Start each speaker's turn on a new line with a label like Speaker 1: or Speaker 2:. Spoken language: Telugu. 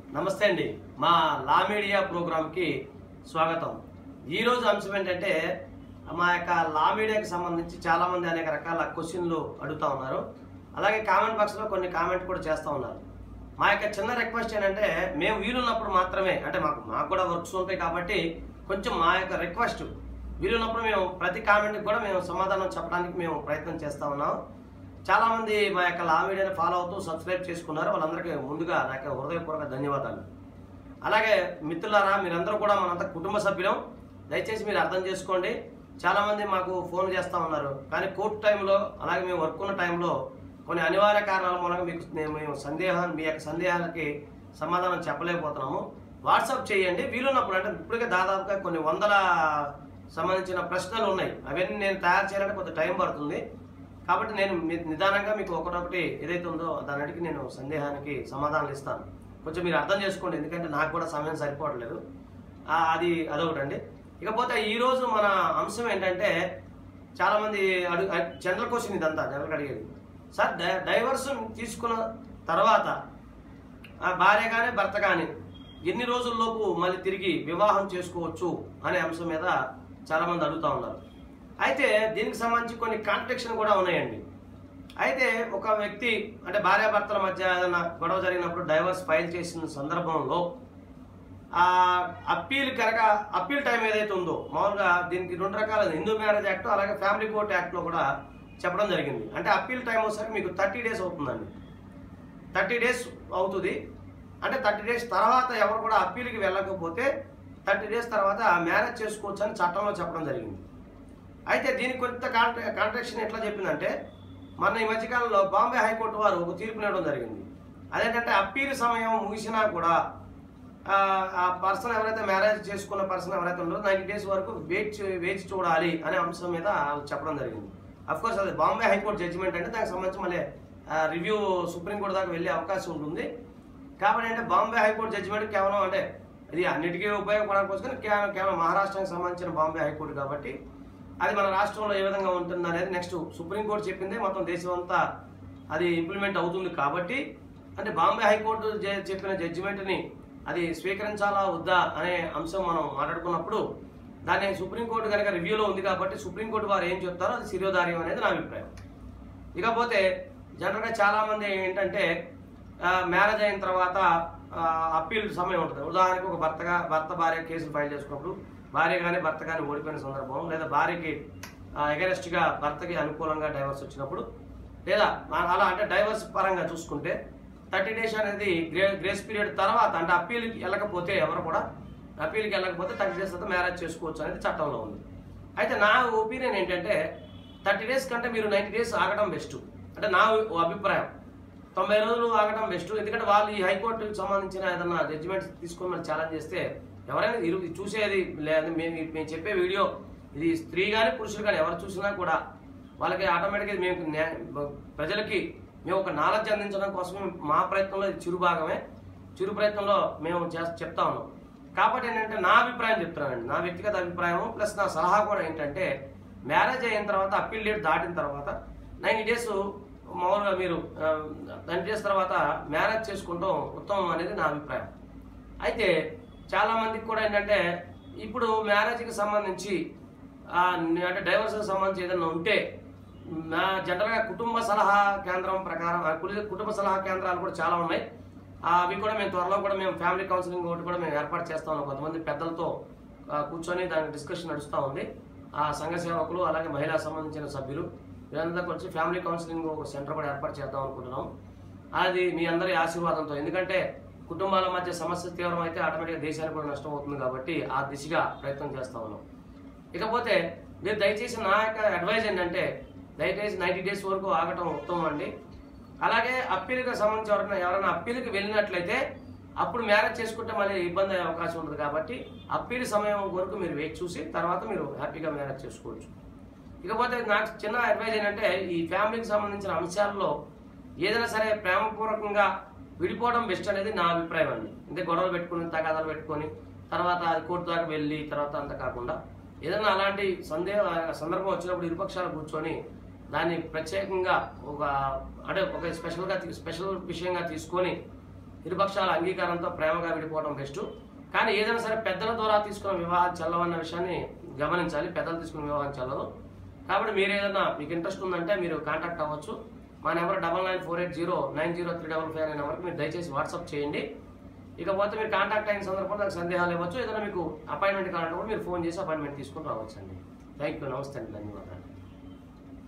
Speaker 1: నమస్తే అండి. మా లా మీడియా ప్రోగ్రామ్కి స్వాగతం. ఈరోజు అంశం ఏంటంటే మా యొక్క లా మీడియాకి సంబంధించి చాలామంది అనేక రకాల క్వశ్చన్లు అడుగుతూ ఉన్నారు. అలాగే కామెంట్ బాక్స్లో కొన్ని కామెంట్ కూడా చేస్తూ ఉన్నారు. మా యొక్క చిన్న రిక్వెస్ట్ ఏంటంటే మేము వీలున్నప్పుడు మాత్రమే, అంటే మాకు కూడా వర్క్స్ ఉంటాయి కాబట్టి కొంచెం మా యొక్క రిక్వెస్ట్ వీలున్నప్పుడు మేము ప్రతి కామెంట్కి కూడా మేము సమాధానం చెప్పడానికి మేము ప్రయత్నం చేస్తూ ఉన్నాం. చాలామంది మా యొక్క లా మీడియాని ఫాలో అవుతూ సబ్స్క్రైబ్ చేసుకున్నారు. వాళ్ళందరికీ ముందుగా నా యొక్క హృదయపూర్వక ధన్యవాదాలు. అలాగే మిత్రులారా, మీరందరూ కూడా మనంతా కుటుంబ సభ్యులం. దయచేసి మీరు అర్థం చేసుకోండి. చాలామంది మాకు ఫోన్ చేస్తూ ఉన్నారు, కానీ కోర్టు టైంలో అలాగే మేము వర్క్ ఉన్న టైంలో కొన్ని అనివార్య కారణాల మూలంగా మేము మీ యొక్క సందేహాలకి సమాధానం చెప్పలేకపోతున్నాము. వాట్సాప్ చేయండి వీలున్నప్పుడు. అంటే ఇప్పటికే దాదాపుగా కొన్ని వందల సంబంధించిన ప్రశ్నలు ఉన్నాయి. అవన్నీ నేను తయారు చేయాలంటే కొంత టైం పడుతుంది. కాబట్టి నేను నిదానంగా మీకు ఒకటొకటి ఏదైతే ఉందో దానికి నేను సందేహానికి సమాధానాలు ఇస్తాను. కొంచెం మీరు అర్థం చేసుకోండి, ఎందుకంటే నాకు కూడా సమయం సరిపోవట్లేదు. అదొకటండి. ఇకపోతే ఈరోజు మన అంశం ఏంటంటే చాలామంది జనరల్ క్వశ్చన్, ఇదంతా జనరల్గా అడిగేది. సార్, డైవర్స్ తీసుకున్న తర్వాత భార్య కానీ భర్త కానీ ఎన్ని రోజుల్లోపు మళ్ళీ తిరిగి వివాహం చేసుకోవచ్చు అనే అంశం మీద చాలామంది అడుగుతూ ఉన్నారు. అయితే దీనికి సంబంధించి కొన్ని కాంట్రడిక్షన్ కూడా ఉన్నాయండి. అయితే ఒక వ్యక్తి, అంటే భార్యాభర్తల మధ్య ఏదైనా గొడవ జరిగినప్పుడు డైవర్స్ ఫైల్ చేసిన సందర్భంలో అప్పీల్ టైం ఏదైతే ఉందో, మామూలుగా దీనికి రెండు రకాల హిందూ మ్యారేజ్ యాక్ట్ అలాగే ఫ్యామిలీ కోర్ట్ యాక్ట్లో కూడా చెప్పడం జరిగింది. అంటే అప్పీల్ టైం వచ్చేసరికి మీకు 30 days అవుతుందండి. 30 days అవుతుంది. అంటే 30 days తర్వాత ఎవరు కూడా అప్పీల్కి వెళ్ళకపోతే 30 days తర్వాత మ్యారేజ్ చేసుకోవచ్చు అని చట్టంలో చెప్పడం జరిగింది. అయితే దీనికి కొంత కాంట్రడిక్షన్ ఎట్లా చెప్పిందంటే, మొన్న ఈ మధ్యకాలంలో బాంబే హైకోర్టు వారు ఒక తీర్పు ఇవ్వడం జరిగింది. అదేంటంటే అప్పీల్ సమయం ముగిసినా కూడా ఆ పర్సన్ ఎవరైతే మ్యారేజ్ చేసుకున్న పర్సన్ ఎవరైతే ఉన్నారో 90 days వరకు వేచి చూడాలి అనే అంశం మీద చెప్పడం జరిగింది. అఫ్కోర్స్ అది బాంబే హైకోర్టు జడ్జిమెంట్ అంటే దానికి సంబంధించి మళ్ళీ రివ్యూ సుప్రీంకోర్టు దాకా వెళ్ళే అవకాశం ఉంటుంది. కాబట్టి అంటే బాంబే హైకోర్టు జడ్జిమెంట్ కేవలం అంటే ఇది అన్నిటికీ ఉపయోగపడకపోవచ్చు, కేవలం మహారాష్ట్రానికి సంబంధించిన బాంబే హైకోర్టు కాబట్టి అది మన రాష్ట్రంలో ఏ విధంగా ఉంటుంది అనేది నెక్స్ట్ సుప్రీంకోర్టు చెప్పిందే మొత్తం దేశం అంతా అది ఇంప్లిమెంట్ అవుతుంది. కాబట్టి అంటే బాంబే హైకోర్టు చెప్పిన జడ్జిమెంట్ని అది స్వీకరించాలా వద్దా అనే అంశం మనం మాట్లాడుకున్నప్పుడు దాన్ని సుప్రీంకోర్టు కనుక రివ్యూలో ఉంది కాబట్టి సుప్రీంకోర్టు వారు ఏం చెప్తారో అది శిరోధార్యం అనేది నా అభిప్రాయం. ఇకపోతే జనరల్గా చాలామంది ఏంటంటే మ్యారేజ్ అయిన తర్వాత అప్పీల్ సమయం ఉంటుంది. ఉదాహరణకు ఒక భర్త భార్య కేసులు ఫైల్ చేసుకున్నప్పుడు భార్య కానీ భర్త కానీ ఓడిపోయిన సందర్భం, లేదా భార్యకి ఎగరెస్ట్గా భర్తకి అనుకూలంగా డైవర్స్ వచ్చినప్పుడు, లేదా అలా అంటే డైవర్స్ పరంగా చూసుకుంటే 30 days అనేది గ్రేస్ పీరియడ్ తర్వాత, అంటే అప్పీల్కి వెళ్ళకపోతే ఎవరు కూడా అప్పీల్కి వెళ్ళకపోతే 30 days తర్వాత మ్యారేజ్ చేసుకోవచ్చు అనేది చట్టంలో ఉంది. అయితే నా ఒపీనియన్ ఏంటంటే 30 days కంటే మీరు 90 days ఆగడం బెస్ట్. అంటే నా అభిప్రాయం 90 రోజులు ఆగడం బెస్ట్. ఎందుకంటే వాళ్ళు ఈ హైకోర్టుకి సంబంధించిన ఏదన్నా జడ్జిమెంట్ తీసుకొని మనం ఛాలెంజ్ చేస్తే ఎవరైనా చూసేది లేదా మేము చెప్పే వీడియో ఇది స్త్రీ కానీ పురుషులు కానీ ఎవరు చూసినా కూడా వాళ్ళకి ఆటోమేటిక్గా మేము ప్రజలకి మేము ఒక నాలెడ్జ్ అందించడం కోసమే మా ప్రయత్నంలో ఇది చిరు ప్రయత్నంలో మేము చెప్తా ఉన్నాం. కాబట్టి ఏంటంటే నా అభిప్రాయం చెప్తున్నానండి, నా వ్యక్తిగత అభిప్రాయం ప్లస్ నా సలహా కూడా ఏంటంటే మ్యారేజ్ అయిన తర్వాత అప్పీల్ డేట్ దాటిన తర్వాత 90 days మామూలుగా మీరు 90 days తర్వాత మ్యారేజ్ చేసుకుంటాం ఉత్తమం అనేది నా అభిప్రాయం. అయితే చాలామందికి కూడా ఏంటంటే ఇప్పుడు మ్యారేజ్కి సంబంధించి అంటే డైవర్స్కి సంబంధించి ఏదైనా ఉంటే జనరల్గా కుటుంబ సలహా కేంద్రం ప్రకారం కుటుంబ సలహా కేంద్రాలు కూడా చాలా ఉన్నాయి. అవి కూడా మేము త్వరలో కూడా మేము ఫ్యామిలీ కౌన్సిలింగ్ ఒకటి కూడా మేము ఏర్పాటు చేస్తా ఉన్నాం. కొంతమంది పెద్దలతో కూర్చొని దానికి డిస్కషన్ నడుస్తూ ఉంది. సంఘ సేవకులు అలాగే మహిళా సంబంధించిన సభ్యులు వీళ్ళందరికీ వచ్చి ఫ్యామిలీ కౌన్సిలింగ్ ఒక సెంటర్ కూడా ఏర్పాటు చేద్దాం అనుకుంటున్నాం. అది మీ అందరి ఆశీర్వాదంతో, ఎందుకంటే కుటుంబాల మధ్య సమస్య తీవ్రం అయితే ఆటోమేటిక్గా దేశానికి కూడా నష్టం అవుతుంది కాబట్టి ఆ దిశగా ప్రయత్నం చేస్తూ ఉన్నాం. ఇకపోతే మీరు దయచేసి నా యొక్క అడ్వైజ్ ఏంటంటే దయచేసి 90 days వరకు ఆగటం ఉత్తమం అండి. అలాగే అప్పీల్కి సంబంధించి ఎవరైనా అప్పీల్కి వెళ్ళినట్లయితే అప్పుడు మ్యారేజ్ చేసుకుంటే మళ్ళీ ఇబ్బంది అయ్యే అవకాశం ఉంటుంది. కాబట్టి అప్పీల్ సమయం వరకు మీరు వెయిట్ చూసి తర్వాత మీరు హ్యాపీగా మ్యారేజ్ చేసుకోవచ్చు. ఇకపోతే నాకు చిన్న అడ్వైజ్ ఏంటంటే ఈ ఫ్యామిలీకి సంబంధించిన అంశాల్లో ఏదైనా సరే ప్రేమపూర్వకంగా విడిపోవడం బెస్ట్ అనేది నా అభిప్రాయం అండి. అంటే గొడవలు పెట్టుకుని తగాదాలు పెట్టుకొని తర్వాత అది కోర్టు దాకా వెళ్ళి తర్వాత అంత కాకుండా ఏదైనా అలాంటి సందర్భం వచ్చినప్పుడు ఇరుపక్షాలు కూర్చొని దాన్ని ప్రత్యేకంగా ఒక స్పెషల్ విషయంగా తీసుకొని ఇరుపక్షాల అంగీకారంతో ప్రేమగా విడిపోవడం బెస్ట్. కానీ ఏదైనా సరే పెద్దల ద్వారా తీసుకున్న వివాహాలు చెల్లవన్న విషయాన్ని గమనించాలి. పెద్దలు తీసుకున్న వివాహం చెల్లదు. కాబట్టి మీరు ఏదైనా మీకు ఇంట్రెస్ట్ ఉందంటే మీరు కాంటాక్ట్ అవ్వచ్చు. మా నెంబర్ 9948090355 అనే నెంబర్కి మీరు దయచేసి వాట్సాప్ చేయండి. ఇకపోతే మీరు కాంటాక్ట్ అయిన సందర్భంలో నాకు సందేహాలు ఇవ్వచ్చు. ఏదైనా మీకు అపాయింట్మెంట్ కావాలంటే కూడా మీరు ఫోన్ చేసి అపాయింట్మెంట్ తీసుకుని రావచ్చు అండి. Thank you. నమస్తే అండి. ధన్యవాదాలు.